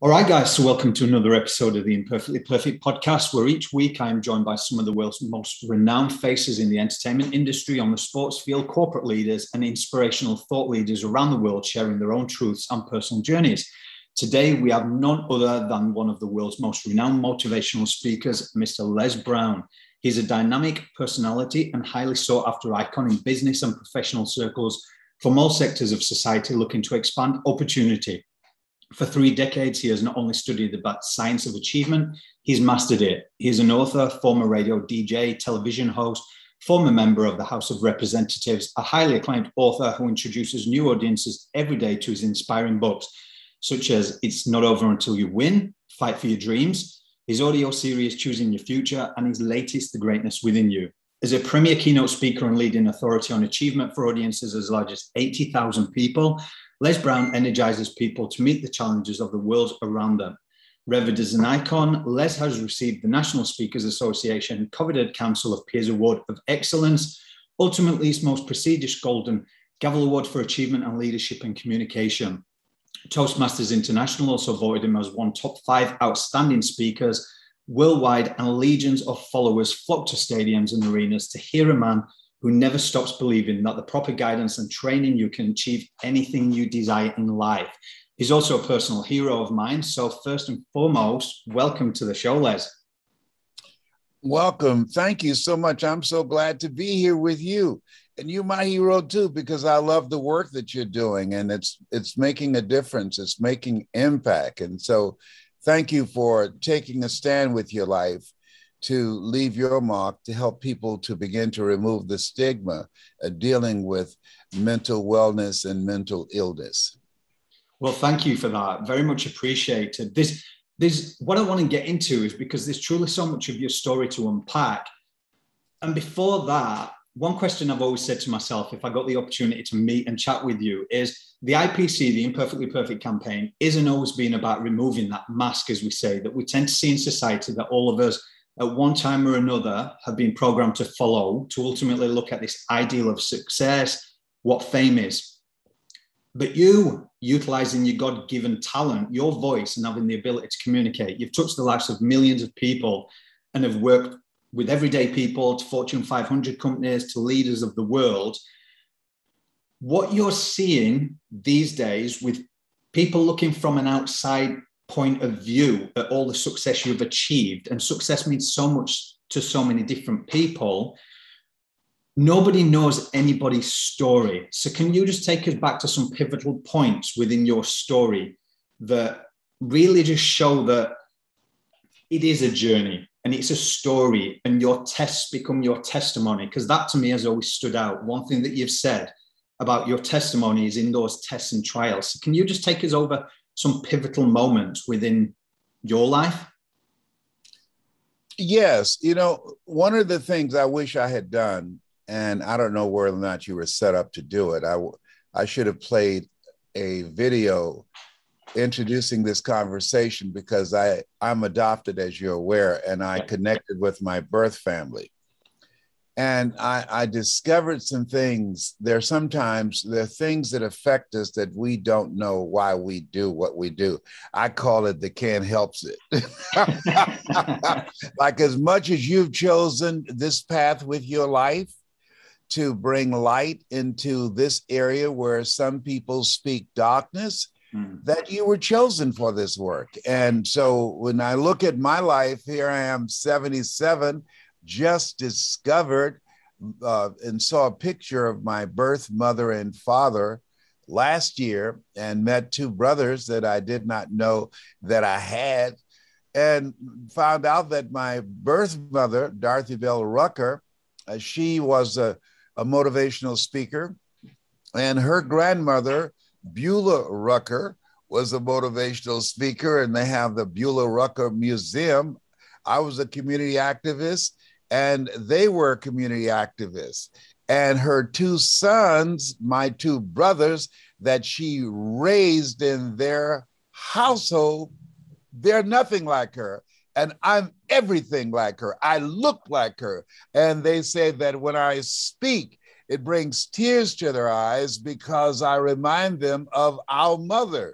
All right, guys, so welcome to another episode of the Imperfectly Perfect podcast, where each week I am joined by some of the world's most renowned faces in the entertainment industry, on the sports field, corporate leaders, and inspirational thought leaders around the world sharing their own truths and personal journeys. Today, we have none other than one of the world's most renowned motivational speakers, Mr. Les Brown. He's a dynamic personality and highly sought-after icon in business and professional circles from all sectors of society looking to expand opportunity. For 3 decades, he has not only studied the science of achievement, he's mastered it. He is an author, former radio DJ, television host, former member of the House of Representatives, a highly acclaimed author who introduces new audiences every day to his inspiring books, such as It's Not Over Until You Win, Fight for Your Dreams, his audio series, Choosing Your Future, and his latest, The Greatness Within You. As a premier keynote speaker and leading authority on achievement for audiences as large as 80,000 people, Les Brown energizes people to meet the challenges of the world around them. Revered as an icon, Les has received the National Speakers Association Coveted Council of Peers Award of Excellence, ultimately its most prestigious Golden Gavel Award for Achievement and Leadership and Communication. Toastmasters International also voted him as one top 5 outstanding speakers worldwide, and legions of followers flock to stadiums and arenas to hear a man who never stops believing that the proper guidance and training you can achieve anything you desire in life. He's also a personal hero of mine. So first and foremost, welcome to the show, Les. Welcome. Thank you so much. I'm so glad to be here with you. And you're my hero too, because I love the work that you're doing, and it's making a difference. It's making impact. And so thank you for taking a stand with your life to leave your mark, to help people to begin to remove the stigma of dealing with mental wellness and mental illness. Well, thank you for that. Very much appreciated. This what I want to get into is because there's truly so much of your story to unpack. And before that, one question I've always said to myself, if I got the opportunity to meet and chat with you, is the IPC, the Imperfectly Perfect campaign, isn't always been about removing that mask, as we say, that we tend to see in society, that all of us at one time or another have been programmed to follow, to ultimately look at this ideal of success, what fame is. But you, utilizing your God-given talent, your voice, and having the ability to communicate, you've touched the lives of millions of people and have worked with everyday people, to Fortune 500 companies, to leaders of the world. What you're seeing these days with people looking from an outside point of view at all the success you've achieved, and success means so much to so many different people, nobody knows anybody's story. So can you just take us back to some pivotal points within your story that really just show that it is a journey and it's a story, and your tests become your testimony? Because that to me has always stood out. One thing that you've said about your testimony is in those tests and trials. So can you just take us over some pivotal moments within your life? Yes. One of the things I wish I had done, and I don't know whether or not you were set up to do it, I should have played a video introducing this conversation, because I'm adopted, as you're aware, and I connected with my birth family. And I discovered some things. There are things that affect us that we don't know why we do what we do. I call it the can't helps it. Like, as much as you've chosen this path with your life to bring light into this area where some people speak darkness, that you were chosen for this work. And so when I look at my life, here I am, 77, just discovered and saw a picture of my birth mother and father last year, and met 2 brothers that I did not know that I had, and found out that my birth mother, Dorothy Bell Rucker, she was a motivational speaker, and her grandmother, Beulah Rucker, was a motivational speaker, and they have the Beulah Rucker Museum. I was a community activist, and they were community activists. And her 2 sons, my 2 brothers that she raised in their household, they're nothing like her. And I'm everything like her. I look like her. And they say that when I speak, it brings tears to their eyes, because I remind them of our mother.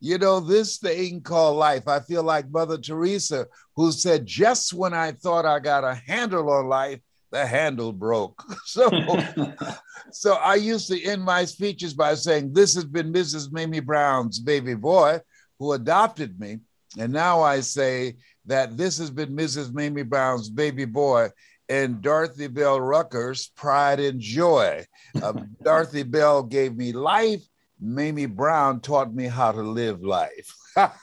You know, this thing called life, I feel like Mother Teresa, who said, just when I thought I got a handle on life, the handle broke. So I used to end my speeches by saying, this has been Mrs. Mamie Brown's baby boy who adopted me. And now I say that this has been Mrs. Mamie Brown's baby boy and Dorothy Bell Rucker's pride and joy. Dorothy Bell gave me life. Mamie Brown taught me how to live life.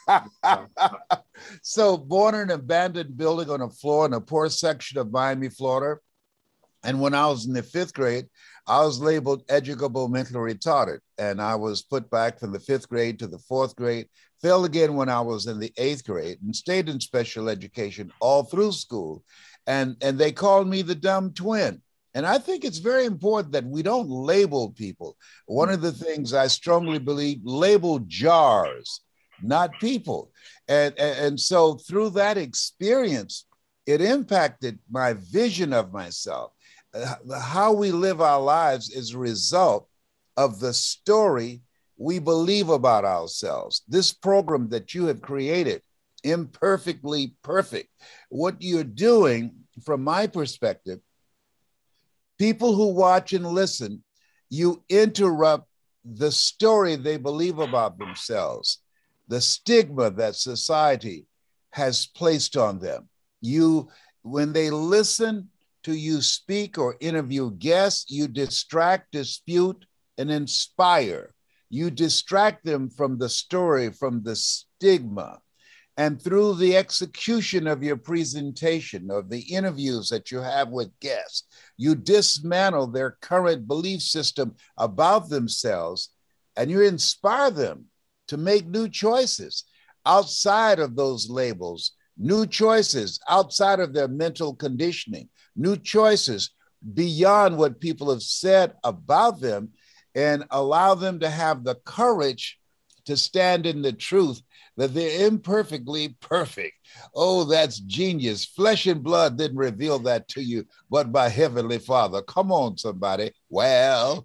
So born in an abandoned building on a floor in a poor section of Miami, Florida. And when I was in the 5th grade, I was labeled educable mentally retarded. And I was put back from the 5th grade to the 4th grade, failed again when I was in the 8th grade, and stayed in special education all through school. And they called me the dumb twin. And I think it's very important that we don't label people. One of the things I strongly believe, label jars, not people. And so through that experience, it impacted my vision of myself. How we live our lives is a result of the story we believe about ourselves. This program that you have created, Imperfectly Perfect, what you're doing, from my perspective, people who watch and listen, you interrupt the story they believe about themselves, the stigma that society has placed on them. When they listen to you speak or interview guests, you distract, dispute, and inspire. You distract them from the story, from the stigma. And through the execution of your presentation, of the interviews that you have with guests, you dismantle their current belief system about themselves, and you inspire them to make new choices outside of those labels, new choices outside of their mental conditioning, new choices beyond what people have said about them, and allow them to have the courage to stand in the truth that they're imperfectly perfect. Oh, that's genius. Flesh and blood didn't reveal that to you, but my Heavenly Father. Come on, somebody. Well,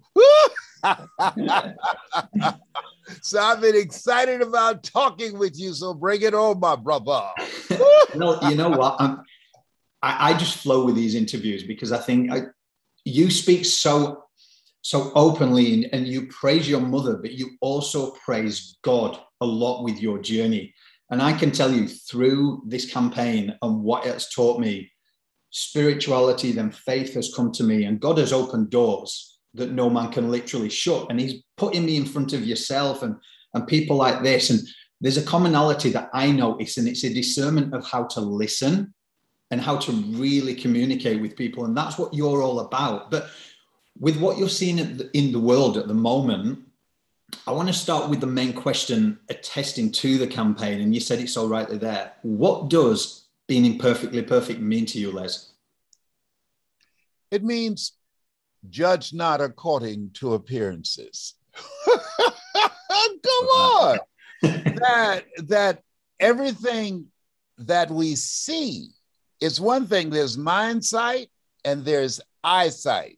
so I've been excited about talking with you. So bring it on, my brother. Well, you know what? I just flow with these interviews because I think you speak so openly, and you praise your mother, but you also praise God a lot with your journey. And I can tell you through this campaign and what it's taught me, spirituality, then faith has come to me, and God has opened doors that no man can literally shut. And he's putting me in front of yourself and people like this. And there's a commonality that I notice, and it's a discernment of how to listen and how to really communicate with people. And that's what you're all about. But with what you're seeing in the world at the moment, I want to start with the main question attesting to the campaign. And you said it so rightly there. What does being imperfectly perfect mean to you, Les? It means judge not according to appearances. Come on. that everything that we see is one thing. There's mind sight and there's eyesight.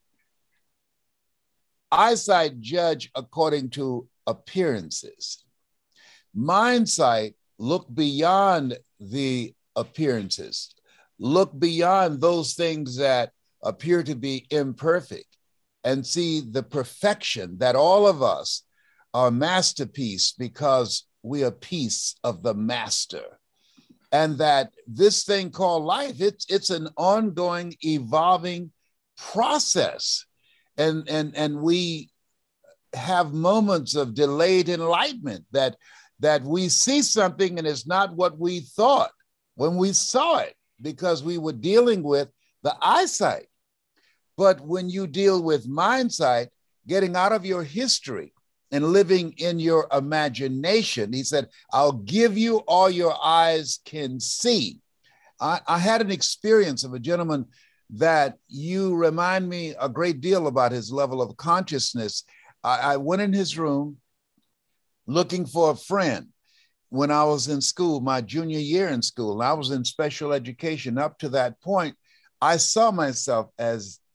Eyesight judge according to appearances. Mind sight look beyond the appearances, look beyond those things that appear to be imperfect, and see the perfection that all of us are masterpiece because we are a piece of the master. And that this thing called life, it's an ongoing, evolving process. And we have moments of delayed enlightenment that we see something and it's not what we thought when we saw it, because we were dealing with the eyesight. But when you deal with mind sight, getting out of your history and living in your imagination, he said, I'll give you all your eyes can see. I had an experience of a gentleman that you remind me a great deal about his level of consciousness. I went in his room looking for a friend when I was in school, my junior year in school. I was in special education. Up to that point, I saw myself as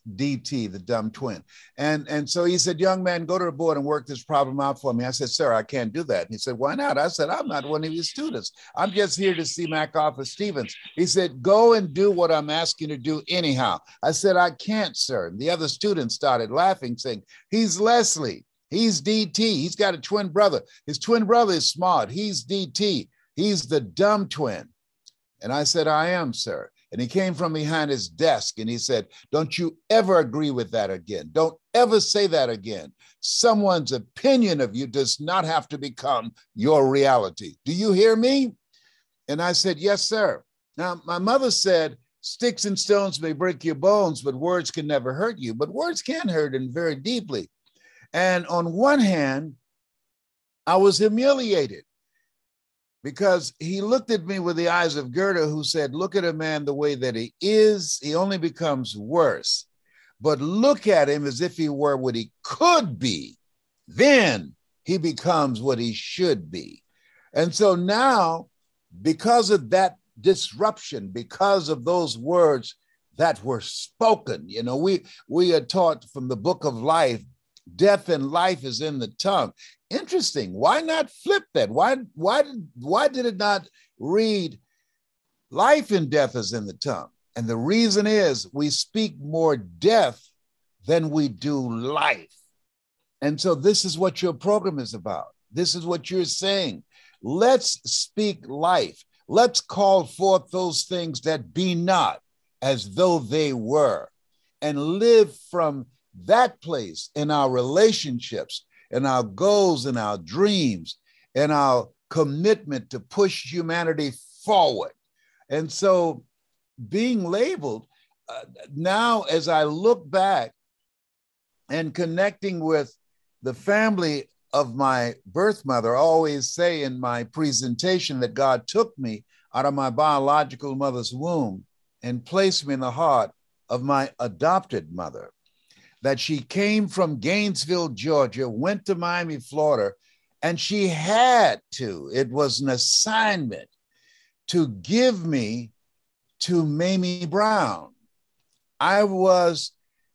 DT, the dumb twin. And so he said, young man, go to the board and work this problem out for me. I said, sir, I can't do that. And he said, why not? I said, I'm not one of your students. I'm just here to see MacArthur Stevens. He said, go and do what I'm asking you to do anyhow. I said, I can't, sir. And the other students started laughing, saying, he's Leslie. He's DT. He's got a twin brother. His twin brother is smart. He's DT. He's the dumb twin. And I said, I am, sir. And he came from behind his desk and he said, don't you ever agree with that again. Don't ever say that again. Someone's opinion of you does not have to become your reality. Do you hear me? And I said, yes, sir. Now, my mother said, sticks and stones may break your bones, but words can never hurt you. But words can hurt, and very deeply. And on one hand, I was humiliated, because he looked at me with the eyes of Goethe, who said, look at a man the way that he is, he only becomes worse. But look at him as if he were what he could be, then he becomes what he should be. And so now, because of that disruption, because of those words that were spoken, you know, we are taught from the book of life, death and life is in the tongue. Interesting. Why not flip that? Why did it not read life and death is in the tongue? And the reason is we speak more death than we do life. And so this is what your program is about. This is what you're saying. Let's speak life. Let's call forth those things that be not as though they were, and live from that place in our relationships, in our goals, and our dreams, and our commitment to push humanity forward. And so being labeled, now as I look back and connecting with the family of my birth mother, I always say in my presentation that God took me out of my biological mother's womb and placed me in the heart of my adopted mother. That she came from Gainesville, Georgia, went to Miami, Florida, and she had to, it was an assignment to give me to Mamie Brown. I was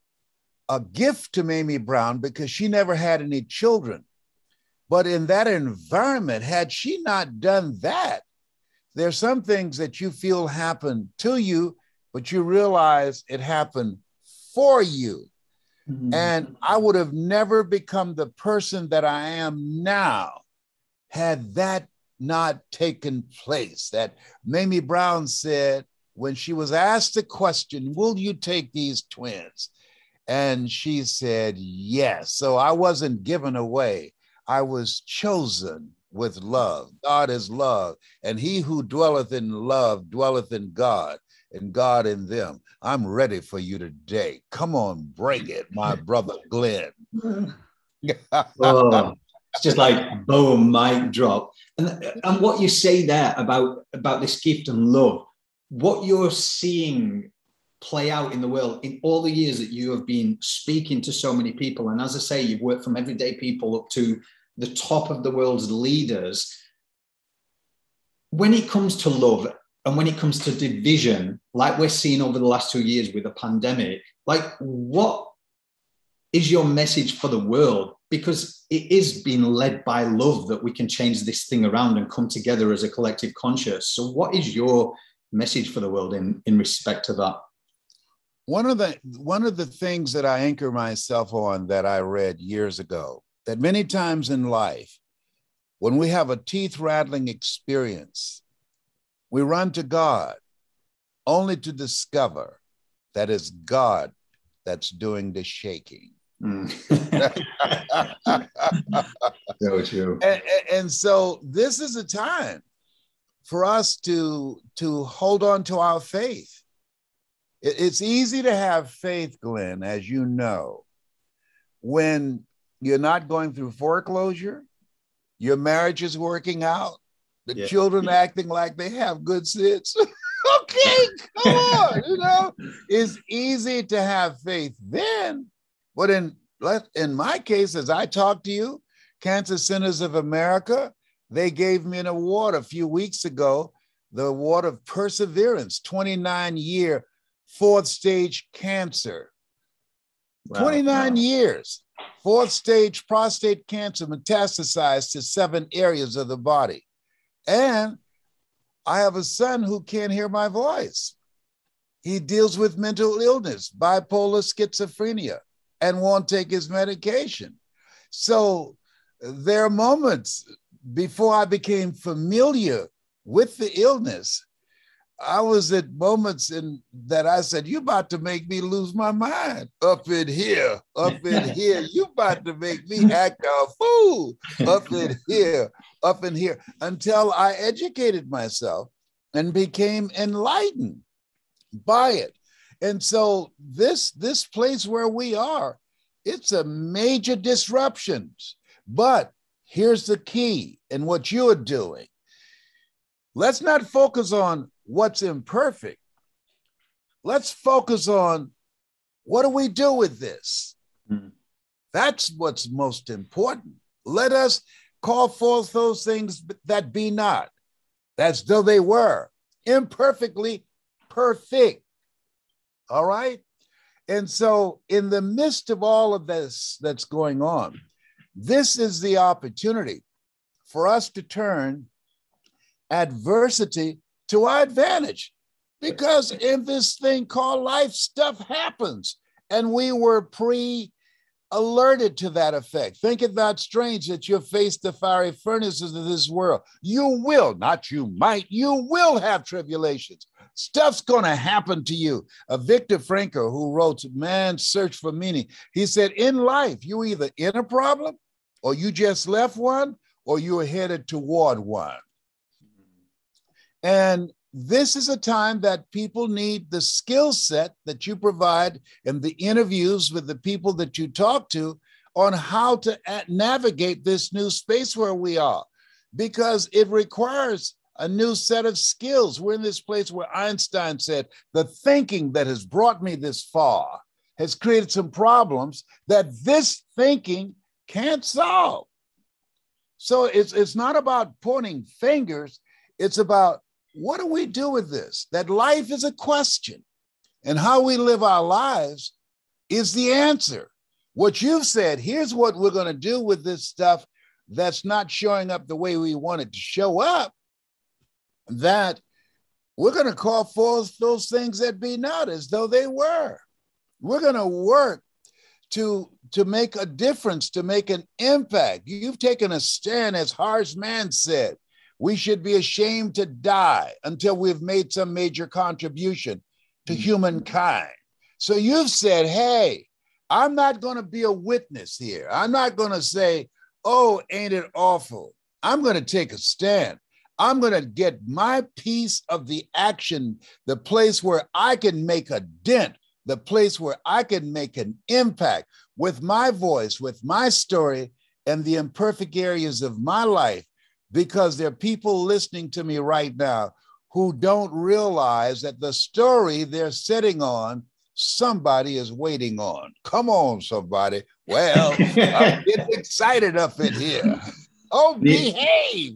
a gift to Mamie Brown because she never had any children. But in that environment, had she not done that, there's some things that you feel happen to you, but you realize it happened for you. Mm-hmm. And I would have never become the person that I am now had that not taken place. That Mamie Brown said when she was asked the question, will you take these twins? And she said, yes. So I wasn't given away. I was chosen with love. God is love. And he who dwelleth in love dwelleth in God, and God in them. I'm ready for you today. Come on, bring it, my brother Glenn. Oh, it's just like boom, mic drop. And what you say there about this gift and love, what you're seeing play out in the world in all the years that you have been speaking to so many people. And as I say, you've worked from everyday people up to the top of the world's leaders. When it comes to love and when it comes to division, like we're seeing over the last 2 years with the pandemic, like what is your message for the world? Because it is being led by love that we can change this thing around and come together as a collective conscious. So what is your message for the world in respect to that? One of the things that I anchor myself on that I read years ago, that many times in life, when we have a teeth-rattling experience, we run to God only to discover that it's God that's doing the shaking. So true. And so this is a time for us to hold on to our faith. It's easy to have faith, Glenn, as you know, when you're not going through foreclosure, your marriage is working out, the children acting like they have good sense. Okay, come on, you know, it's easy to have faith then. But in my case, as I talk to you, Cancer Centers of America, they gave me an award a few weeks ago, the award of perseverance, 29-year, 4th stage cancer. Wow. 29 years. Fourth stage prostate cancer metastasized to 7 areas of the body. And I have a son who can't hear my voice. He deals with mental illness, bipolar schizophrenia, and won't take his medication. So there are moments before I became familiar with the illness. I was at moments that I said, you about to make me lose my mind up in here. You about to make me act a fool up in here, until I educated myself and became enlightened by it. And so this place where we are, it's a major disruption. But here's the key in what you're doing. Let's not focus on what's imperfect. Let's focus on what do we do with this? Mm-hmm. That's what's most important. Let us call forth those things that be not, as though they were, imperfectly perfect. All right? And so in the midst of all of this that's going on, this is the opportunity for us to turn adversity to our advantage, because in this thing called life, stuff happens, and we were pre-alerted to that effect. Think it not strange that you face the fiery furnaces of this world. You will, not you might, you will have tribulations. Stuff's going to happen to you. Viktor Frankl, who wrote Man's Search for Meaning, he said, in life, you're either in a problem, or you just left one, or you are headed toward one. And this is a time that people need the skill set that you provide in the interviews with the people that you talk to on how to navigate this new space where we are, because it requires a new set of skills. We're in this place where Einstein said, the thinking that has brought me this far has created some problems that this thinking can't solve. So it's not about pointing fingers. It's about, what do we do with this? That life is a question, and how we live our lives is the answer. What you've said, here's what we're going to do with this stuff that's not showing up the way we want it to show up, that we're going to call forth those things that be not as though they were. We're going to work to make a difference, to make an impact. You've taken a stand, as Harsh Man said. We should be ashamed to die until we've made some major contribution to humankind. So you've said, hey, I'm not going to be a witness here. I'm not going to say, oh, ain't it awful? I'm going to take a stand. I'm going to get my piece of the action, the place where I can make a dent, the place where I can make an impact with my voice, with my story, and the imperfect areas of my life. Because there are people listening to me right now who don't realize that the story they're sitting on, somebody is waiting on. Come on, somebody. Well, I'm getting excited up in here. Oh, behave.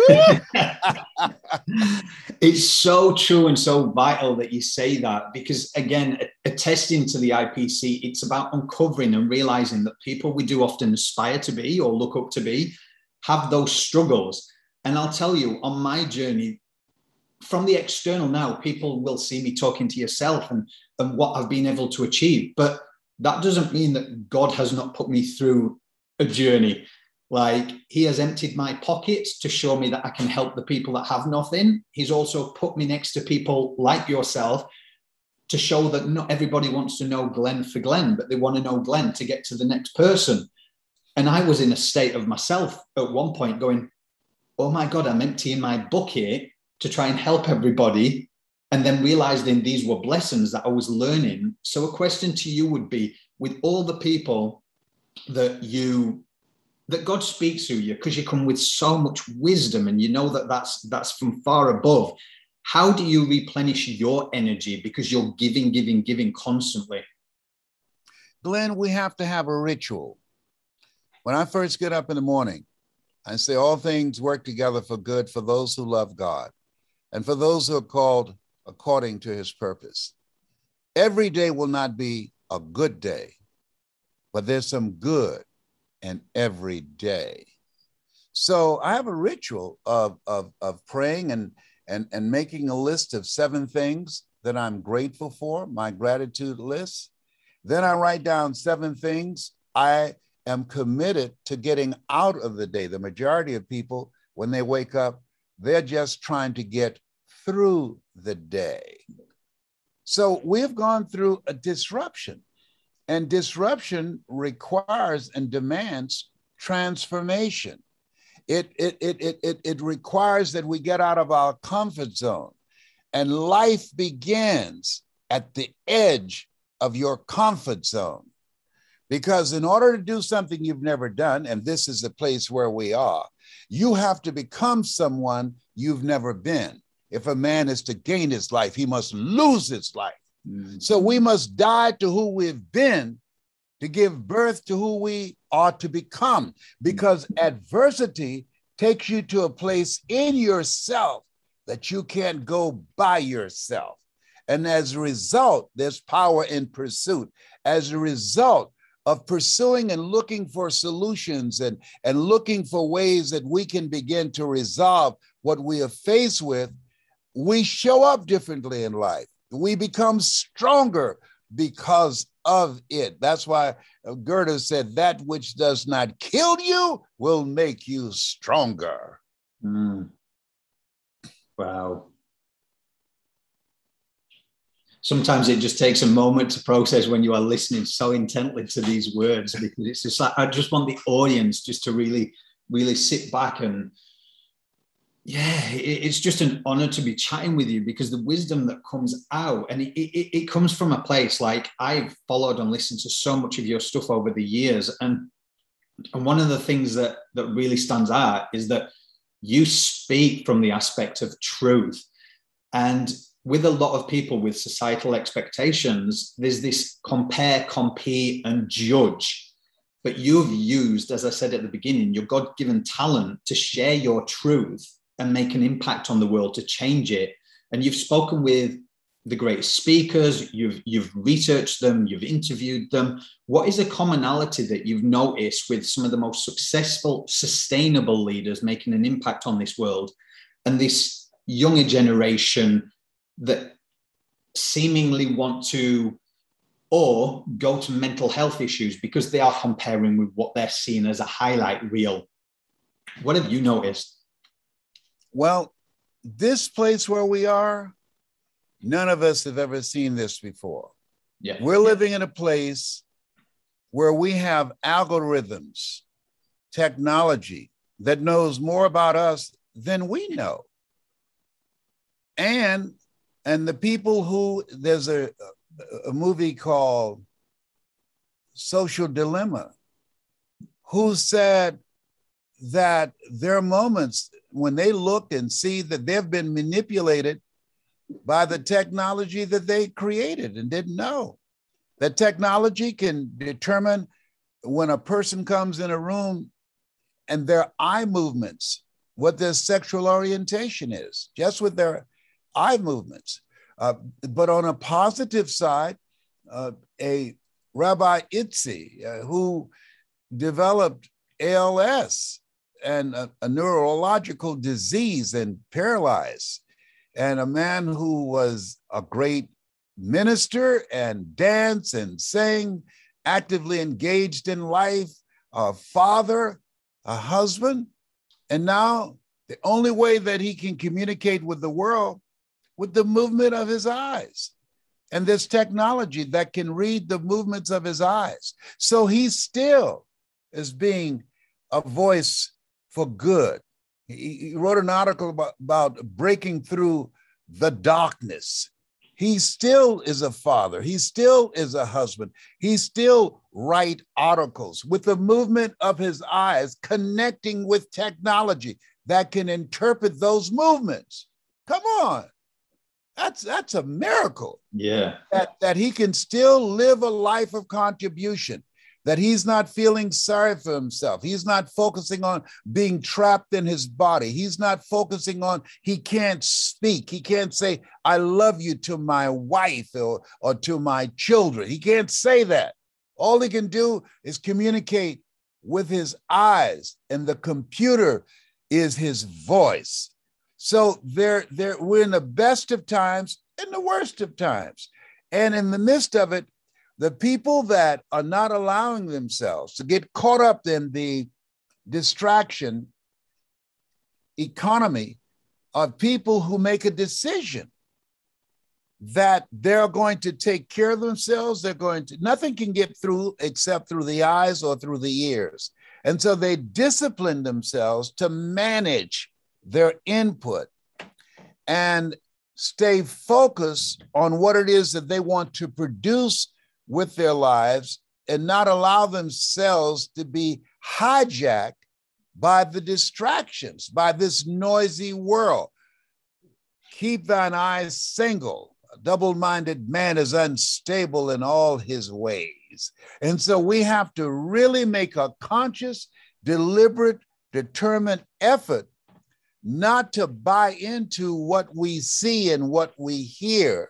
It's so true and so vital that you say that, because again, attesting to the IPC, it's about uncovering and realizing that people we do often aspire to be or look up to be have those struggles. And I'll tell you, on my journey, from the external now, people will see me talking to yourself and what I've been able to achieve. But that doesn't mean that God has not put me through a journey. Like, he has emptied my pockets to show me that I can help the people that have nothing. He's also put me next to people like yourself to show that not everybody wants to know Glenn for Glenn, but they want to know Glenn to get to the next person. And I was in a state of myself at one point going, oh my God, I'm emptying my bucket to try and help everybody. And then realizing these were blessings that I was learning. So a question to you would be, with all the people that God speaks through you, because you come with so much wisdom and you know that that's from far above, how do you replenish your energy? Because you're giving constantly. Glenn, we have to have a ritual. When I first get up in the morning, I say all things work together for good for those who love God and for those who are called according to his purpose. Every day will not be a good day, but there's some good in every day. So I have a ritual of praying and making a list of 7 things that I'm grateful for, my gratitude list. Then I write down 7 things I am committed to getting out of the day. The majority of people, when they wake up, they're just trying to get through the day. So we've gone through a disruption, and disruption requires and demands transformation. It requires that we get out of our comfort zone, and life begins at the edge of your comfort zone. Because in order to do something you've never done, and this is the place where we are, you have to become someone you've never been. If a man is to gain his life, he must lose his life. Mm-hmm. So we must die to who we've been to give birth to who we are to become, because adversity takes you to a place in yourself that you can't go by yourself. And as a result, there's power in pursuit. As a result of pursuing and looking for solutions and looking for ways that we can begin to resolve what we are faced with, we show up differently in life. We become stronger because of it. That's why Goethe said, that which does not kill you will make you stronger. Mm. Wow. Sometimes it just takes a moment to process when you are listening so intently to these words, because it's just like, I just want the audience just to really, really sit back and, yeah, it's just an honor to be chatting with you, because the wisdom that comes out, and it comes from a place like, I've followed and listened to so much of your stuff over the years. And one of the things that really stands out is that you speak from the aspect of truth. And with a lot of people with societal expectations, there's this compare, compete, and judge. But you've used, as I said at the beginning, your God-given talent to share your truth and make an impact on the world, to change it. And you've spoken with the great speakers, you've researched them, you've interviewed them. What is a commonality that you've noticed with some of the most successful, sustainable leaders making an impact on this world, and this younger generation that seemingly want to, or go to mental health issues because they are comparing with what they're seeing as a highlight reel? What have you noticed? Well, this place where we are, none of us have ever seen this before. Yeah. We're living in a place where we have algorithms, technology that knows more about us than we know. And the people who, there's a movie called Social Dilemma, who said that there are moments when they look and see that they've been manipulated by the technology that they created and didn't know. That technology can determine when a person comes in a room and their eye movements, what their sexual orientation is, just with their eye movements. But on a positive side, a Rabbi Itzi, who developed ALS and a neurological disease and paralyzed, and a man who was a great minister and danced and sang, actively engaged in life, a father, a husband. And now the only way that he can communicate with the world with the movement of his eyes. And this technology that can read the movements of his eyes. So he still is being a voice for good. He wrote an article about breaking through the darkness. He still is a father. He still is a husband. He still writes articles with the movement of his eyes, connecting with technology that can interpret those movements. Come on. That's a miracle. Yeah. That he can still live a life of contribution, that he's not feeling sorry for himself. He's not focusing on being trapped in his body. He's not focusing on, he can't speak. He can't say, I love you to my wife or to my children. He can't say that All he can do is communicate with his eyes, and the computer is his voice. So we're in the best of times and the worst of times. And in the midst of it, the people that are not allowing themselves to get caught up in the distraction economy of people who make a decision that they're going to take care of themselves. Nothing can get through except through the eyes or through the ears. And so they discipline themselves to manage their input and stay focused on what it is that they want to produce with their lives and not allow themselves to be hijacked by the distractions, by this noisy world. Keep thine eyes single. A double-minded man is unstable in all his ways. And so we have to really make a conscious, deliberate, determined effort not to buy into what we see and what we hear,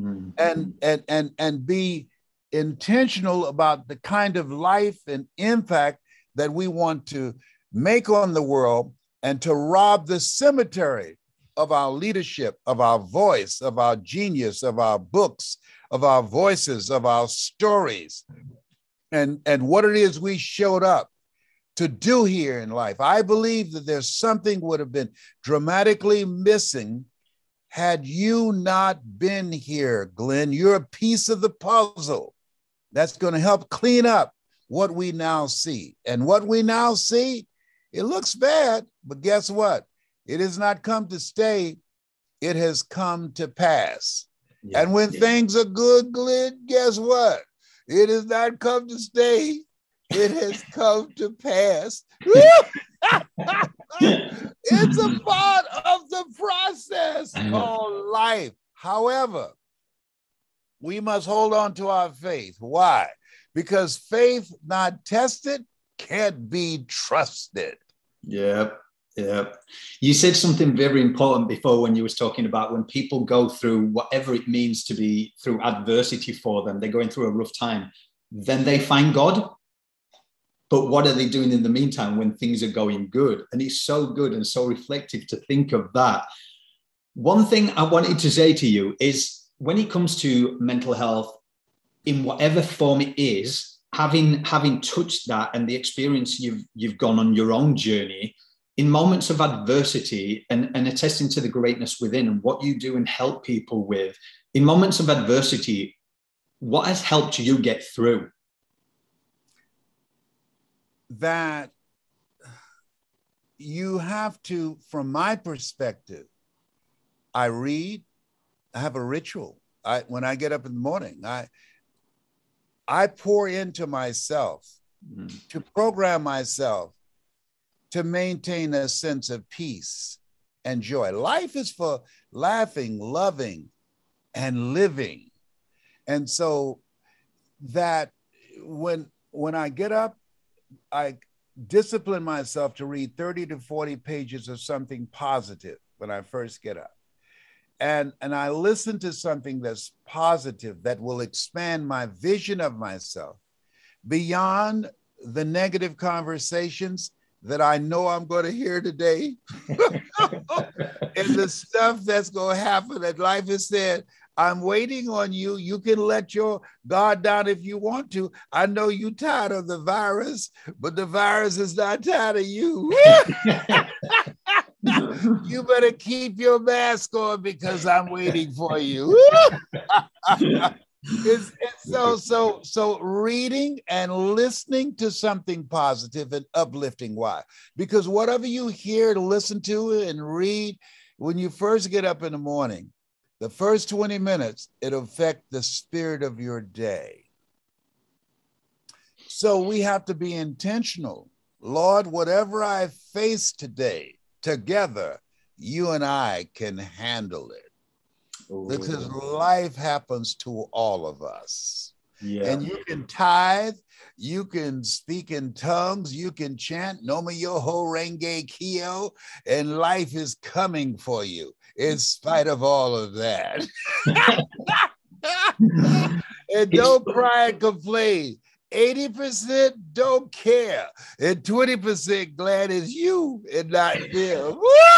and be intentional about the kind of life and impact that we want to make on the world, and to rob the cemetery of our leadership, of our voice, of our genius, of our books, of our voices, of our stories, and what it is we showed up to do here in life. I believe that there's something would have been dramatically missing had you not been here, Glenn. You're a piece of the puzzle that's going to help clean up what we now see. And what we now see, it looks bad, but guess what? It has not come to stay. It has come to pass. Yeah, and when things are good, Glenn, guess what? It has not come to stay. It has come to pass. It's a part of the process called life. However, we must hold on to our faith. Why? Because faith not tested can't be trusted. Yep. Yeah. You said something very important before when you was talking about when people go through whatever it means to be through adversity for them, they're going through a rough time, then they find God. But what are they doing in the meantime when things are going good? And it's so good and so reflective to think of that. One thing I wanted to say to you is when it comes to mental health, in whatever form it is, having touched that and the experience you've gone on your own journey, in moments of adversity and attesting to the greatness within and what you do and help people with, in moments of adversity, what has helped you get through? That you have to, from my perspective, I read, I have a ritual. When I get up in the morning, I pour into myself to program myself to maintain a sense of peace and joy. Life is for laughing, loving, and living. And so that when I get up, I discipline myself to read 30 to 40 pages of something positive when I first get up. And I listen to something that's positive that will expand my vision of myself beyond the negative conversations that I know I'm going to hear today. And the stuff that's going to happen that life has said, I'm waiting on you. You can let your guard down if you want to. I know you're tired of the virus, but the virus is not tired of you. You better keep your mask on because I'm waiting for you. So reading and listening to something positive and uplifting. Why? Because whatever you hear, to listen to and read, when you first get up in the morning, the first 20 minutes, it'll affect the spirit of your day. So we have to be intentional. Lord, whatever I face today, together, you and I can handle it. Ooh. Because life happens to all of us. Yeah. And you can tithe, you can speak in tongues, you can chant Noma Yoho Renge Kyo, and life is coming for you in spite of all of that. And don't cry and complain. 80% don't care, and 20% glad it's you and not them.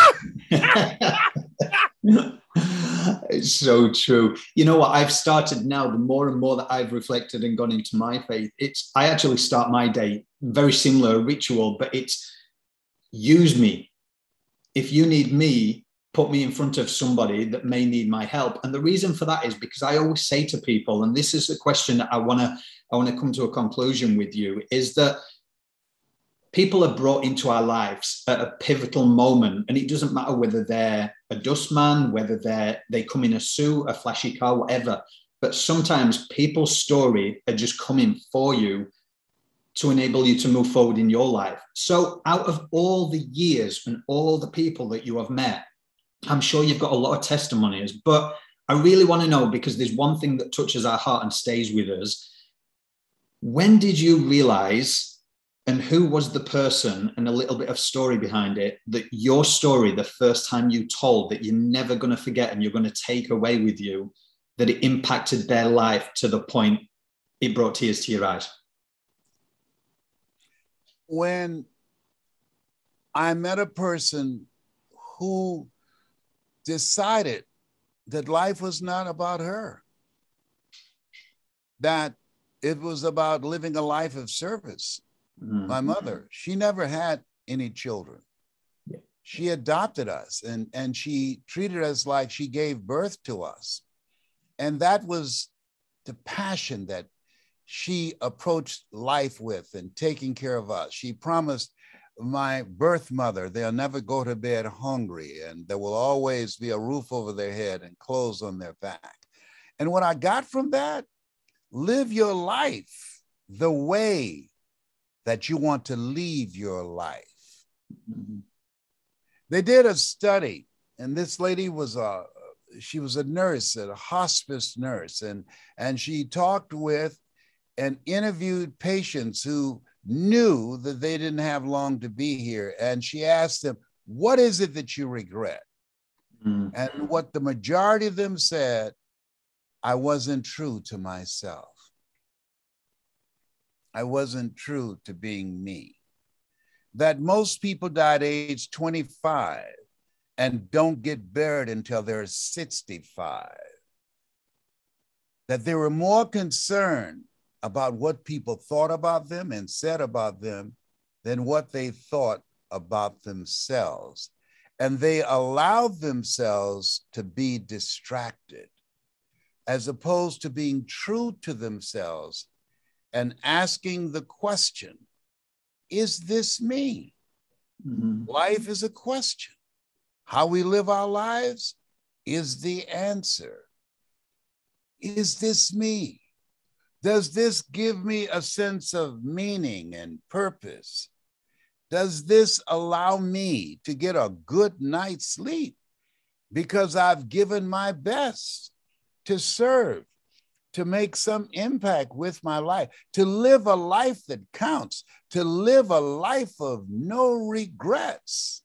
It's so true. You know what? I've started now, the more and more that I've reflected and gone into my faith, I actually start my day very similar ritual, but it's use me. If you need me, put me in front of somebody that may need my help. And the reason for that is because I always say to people, and this is the question that I want to come to a conclusion with you, is that people are brought into our lives at a pivotal moment, and it doesn't matter whether they're a dustman, whether they come in a suit, a flashy car, whatever. But sometimes people's story are just coming for you to enable you to move forward in your life. So out of all the years and all the people that you have met, I'm sure you've got a lot of testimonies, but I really want to know, because there's one thing that touches our heart and stays with us. When did you realize, and who was the person, and a little bit of story behind it, that your story, the first time you told, that you're never going to forget and you're going to take away with you, that it impacted their life to the point it brought tears to your eyes? When I met a person who decided that life was not about her, that it was about living a life of service. Mm-hmm. My mother, she never had any children. Yeah. She adopted us, and she treated us like she gave birth to us. And that was the passion that she approached life with, and taking care of us. She promised my birth mother they'll never go to bed hungry, and there will always be a roof over their head and clothes on their back. And what I got from that, live your life the way that you want to leave your life. Mm-hmm. They did a study, and this lady was she was a nurse, a hospice nurse, and she talked with and interviewed patients who knew that they didn't have long to be here. And she asked them, what is it that you regret? Mm. And what the majority of them said, I wasn't true to myself. I wasn't true to being me. That most people die at age 25 and don't get buried until they're 65. That they were more concerned about what people thought about them and said about them than what they thought about themselves. And they allowed themselves to be distracted, as opposed to being true to themselves and asking the question, is this me? Mm-hmm. Life is a question. How we live our lives is the answer. Is this me? Does this give me a sense of meaning and purpose? Does this allow me to get a good night's sleep because I've given my best to serve, to make some impact with my life, to live a life that counts, to live a life of no regrets?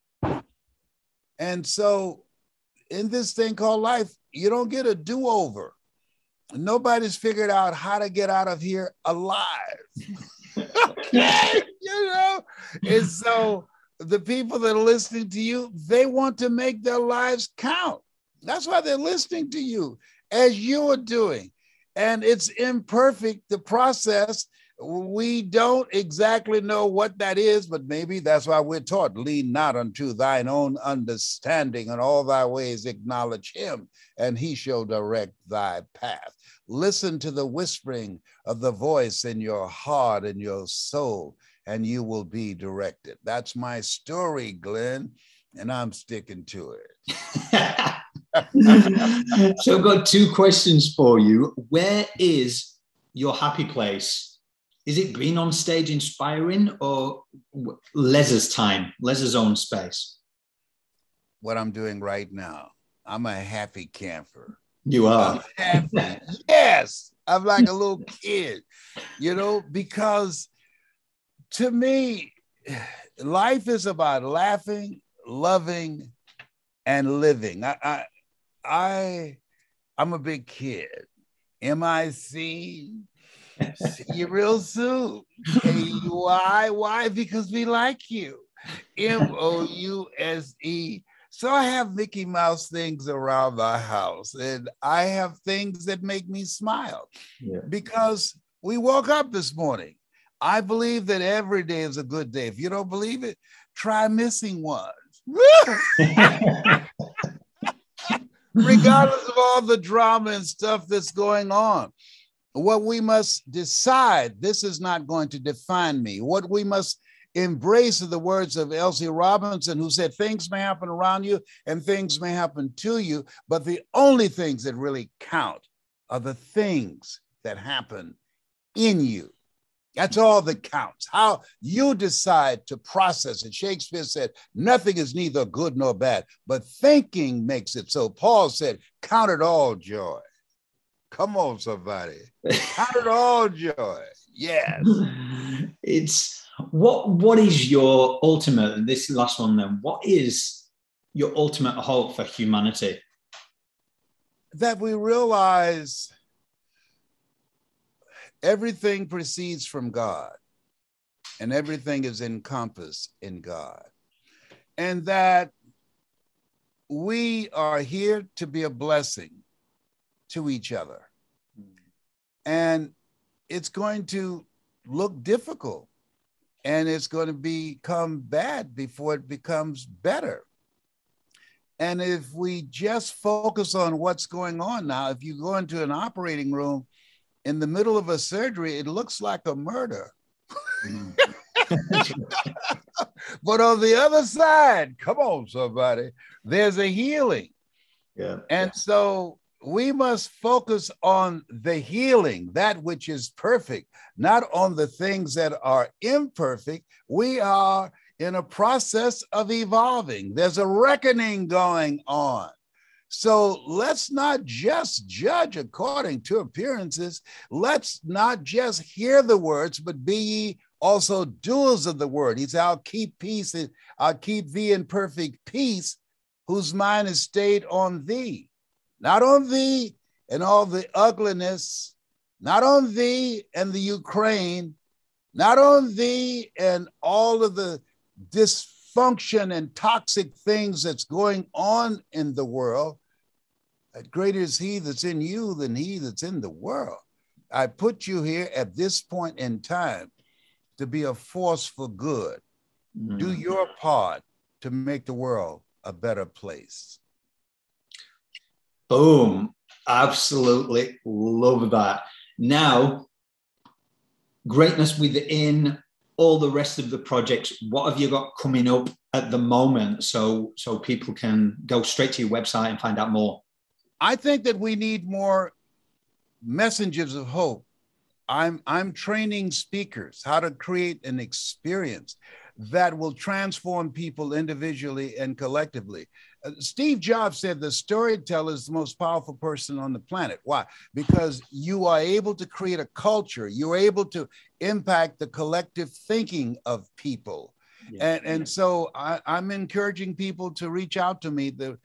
And so in this thing called life, you don't get a do-over. Nobody's figured out how to get out of here alive. Okay, you know? And so the people that are listening to you, they want to make their lives count. That's why they're listening to you, as you are doing. And it's imperfect, the process. We don't exactly know what that is, but maybe that's why we're taught, lean not unto thine own understanding, and all thy ways acknowledge him, and he shall direct thy path. Listen to the whispering of the voice in your heart and your soul, and you will be directed. That's my story, Glenn, and I'm sticking to it. So I've got two questions for you. Where is your happy place? Is it being on stage inspiring, or Les's time, Les's own space? What I'm doing right now, I'm a happy camper. You are? I'm happy. Yes, I'm like a little kid, you know, because to me, life is about laughing, loving, and living. I'm a big kid. MIC, See you real soon. K-U-I. Why? Because we like you. M-O-U-S-E. So I have Mickey Mouse things around my house, and I have things that make me smile because we woke up this morning. I believe that every day is a good day. If you don't believe it, try missing one. Regardless of all the drama and stuff that's going on, what we must decide, this is not going to define me. What we must embrace are the words of Elsie Robinson, who said, things may happen around you and things may happen to you, but the only things that really count are the things that happen in you. That's all that counts. How you decide to process it. Shakespeare said, nothing is neither good nor bad, but thinking makes it so. Paul said, count it all joy. Come on, somebody. Count it all joy. Yes. It's what is your ultimate, and this last one then, what is your ultimate hope for humanity? That we realize everything proceeds from God and everything is encompassed in God. And that we are here to be a blessing to each other. And it's going to look difficult and it's going to become bad before it becomes better. And if we just focus on what's going on now, if you go into an operating room in the middle of a surgery, it looks like a murder. But on the other side, come on, somebody, there's a healing. And so we must focus on the healing, that which is perfect, not on the things that are imperfect. We are in a process of evolving. There's a reckoning going on. So let's not just judge according to appearances. Let's not just hear the words, but be ye also doers of the word. He said, I'll keep peace, I'll keep thee in perfect peace, whose mind is stayed on thee. Not on thee and all the ugliness, not on thee and the Ukraine, not on thee and all of the dysfunction and toxic things that's going on in the world. Greater is he that's in you than he that's in the world. I put you here at this point in time to be a force for good. Do your part to make the world a better place. Boom. Absolutely love that. Now, greatness within all the rest of the projects. What have you got coming up at the moment so people can go straight to your website and find out more? I think that we need more messengers of hope. I'm training speakers how to create an experience that will transform people individually and collectively. Steve Jobs said the storyteller is the most powerful person on the planet. Why? Because you are able to create a culture. You're able to impact the collective thinking of people. And so I'm encouraging people to reach out to me to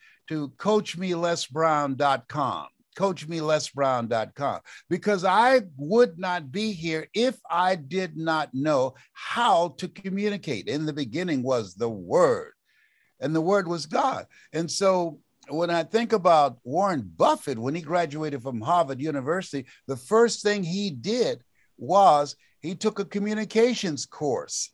coachmelesbrown.com. coachmelesbrown.com, because I would not be here if I did not know how to communicate. In the beginning was the Word, and the Word was God. And so when I think about Warren Buffett, when he graduated from Harvard University, the first thing he did was he took a communications course.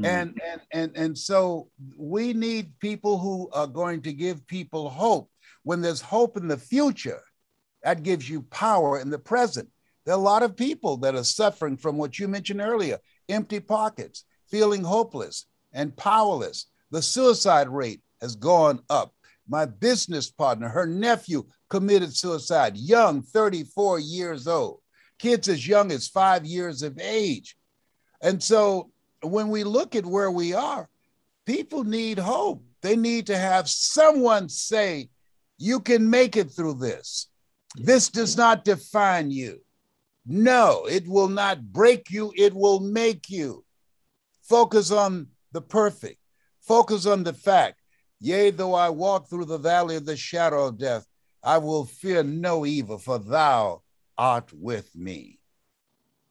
And so we need people who are going to give people hope. When there's hope in the future, that gives you power in the present. There are a lot of people that are suffering from what you mentioned earlier, empty pockets, feeling hopeless and powerless. The suicide rate has gone up. My business partner, her nephew committed suicide, young, 34 years old, kids as young as 5 years of age. And so when we look at where we are, people need hope. They need to have someone say, you can make it through this. This does not define you. No, it will not break you. It will make you. Focus on the perfect. Focus on the fact, yea, though I walk through the valley of the shadow of death, I will fear no evil, for thou art with me.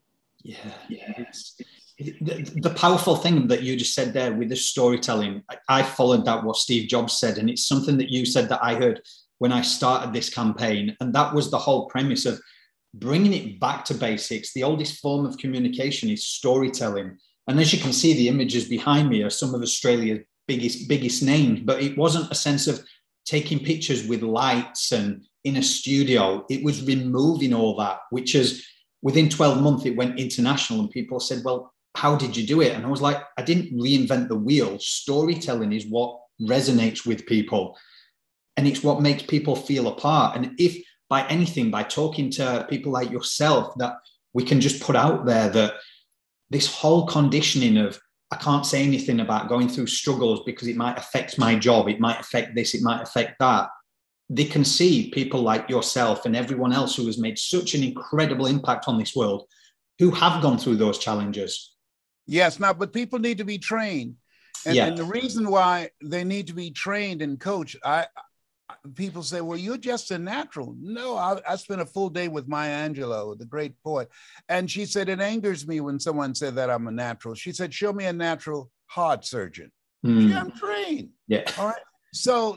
The powerful thing that you just said there with the storytelling, I followed that what Steve Jobs said, and it's something that you said that I heard when I started this campaign, and that was the whole premise of bringing it back to basics. The oldest form of communication is storytelling, and as you can see, the images behind me are some of Australia's biggest names, but it wasn't a sense of taking pictures with lights and in a studio. It was removing all that, which is within 12 months, it went international, and people said, well, how did you do it? And I was like, I didn't reinvent the wheel. Storytelling is what resonates with people, and it's what makes people feel a part. And if by anything, by talking to people like yourself, that we can just put out there that this whole conditioning of, I can't say anything about going through struggles because it might affect my job, it might affect this, it might affect that. They can see people like yourself and everyone else who has made such an incredible impact on this world, who have gone through those challenges. Yes, now, but people need to be trained. And the reason why they need to be trained and coached, people say, well, you're just a natural. No, I spent a full day with Maya Angelou, the great poet. And she said, it angers me when someone said that I'm a natural. She said, show me a natural heart surgeon. Yeah, I'm trained. Yeah. All right. So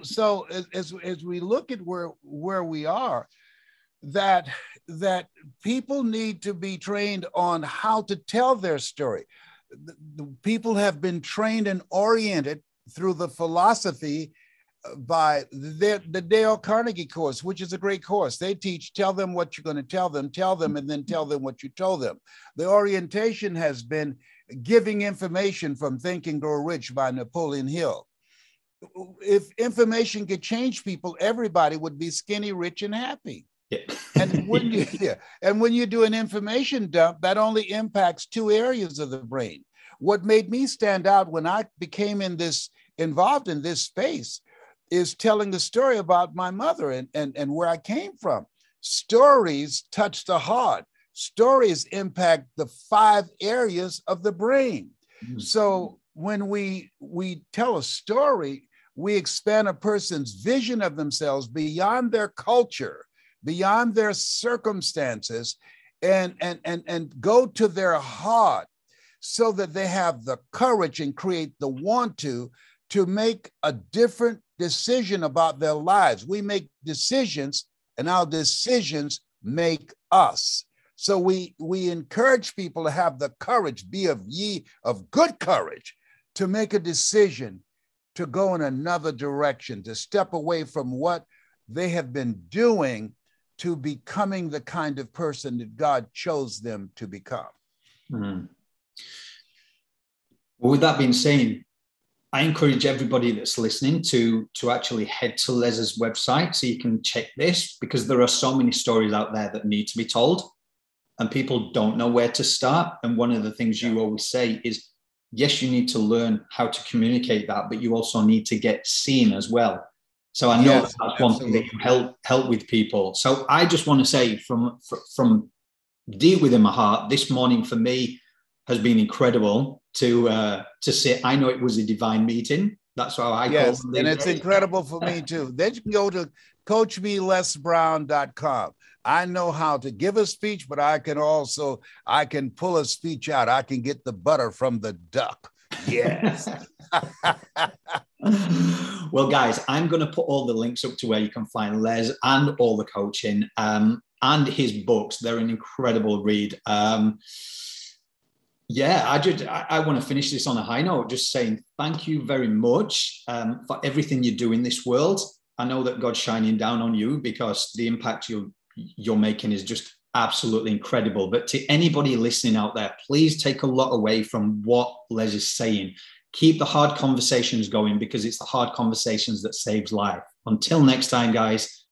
as we look at where we are, that people need to be trained on how to tell their story. The people have been trained and oriented through the philosophy by the Dale Carnegie course, which is a great course. They teach, tell them what you're going to tell them, and then tell them what you told them. The orientation has been giving information from Think and Grow Rich by Napoleon Hill. If information could change people, everybody would be skinny, rich, and happy. Yeah. And when you do an information dump, that only impacts two areas of the brain. What made me stand out when I became involved in this space is telling the story about my mother and where I came from. Stories touch the heart. Stories impact the 5 areas of the brain. Mm-hmm. So when we tell a story, we expand a person's vision of themselves beyond their culture, beyond their circumstances, and go to their heart so that they have the courage and create the want to make a different decision about their lives. We make decisions, and our decisions make us. So we encourage people to have the courage, be of good courage, to make a decision to go in another direction, to step away from what they have been doing to becoming the kind of person that God chose them to become. Mm-hmm. Well, with that being said, I encourage everybody that's listening to actually head to Les's website so you can check this, because there are so many stories out there that need to be told and people don't know where to start. And one of the things you always say is, yes, you need to learn how to communicate that, but you also need to get seen as well. So I know that's one thing that you help with people. So I just want to say from deep within my heart, this morning for me has been incredible to sit. I know it was a divine meeting. That's how I call it. And it's incredible for me too. Then you can go to coachmelesbrown.com. I know how to give a speech, but I can pull a speech out. I can get the butter from the duck. Yes. Well, guys, I'm going to put all the links up to where you can find Les and all the coaching and his books. They're an incredible read. I want to finish this on a high note, just saying thank you very much for everything you do in this world. I know that God's shining down on you because the impact you're making is just absolutely incredible. But to anybody listening out there, please take a lot away from what Les is saying. Keep the hard conversations going, because it's the hard conversations that saves life. Until next time, guys,